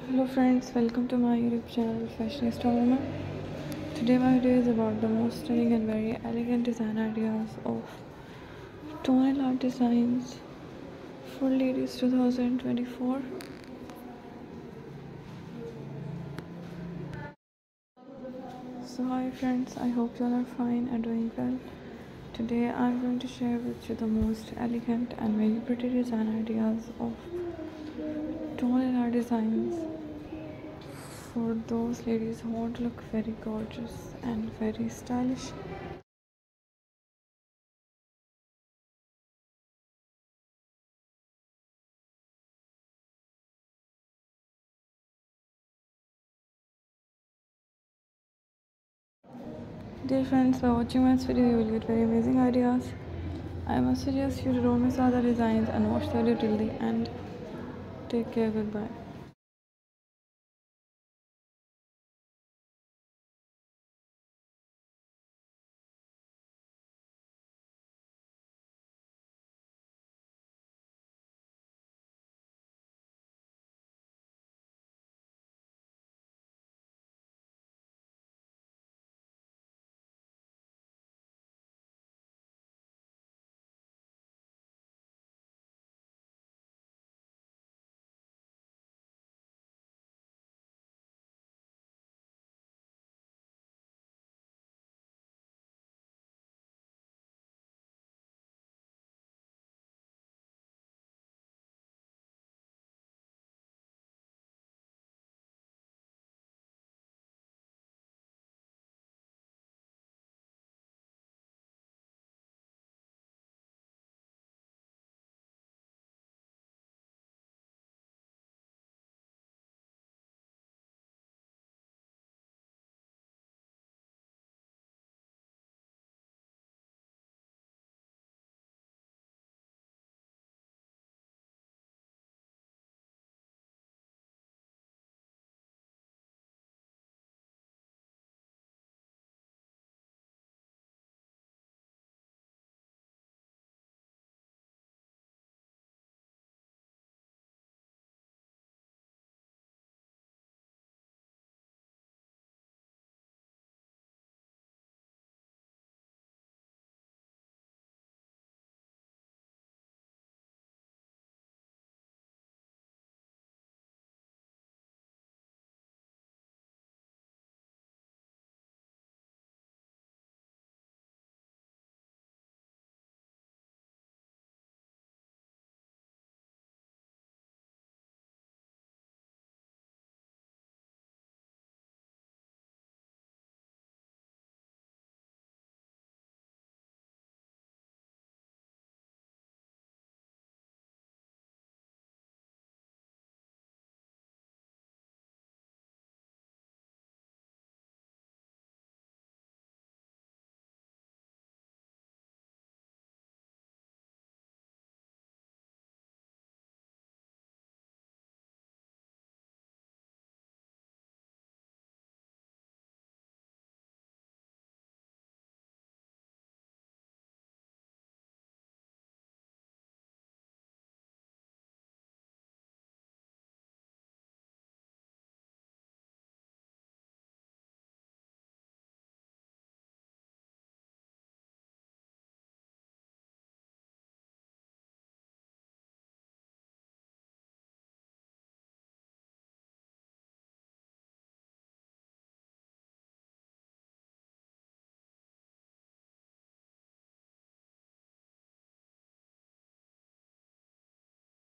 Hello friends, welcome to my YouTube channel Fashionista Woman. Today my video is about the most stunning and very elegant design ideas of tonal art designs for ladies 2024. So hi friends, I hope you all are fine and doing well. Today I'm going to share with you the most elegant and very pretty design ideas of tonal art designs for those ladies who want to look very gorgeous and very stylish. Dear friends, by watching my video you will get very amazing ideas. I must suggest you to don't miss other designs and watch the video till the end. Take care, goodbye.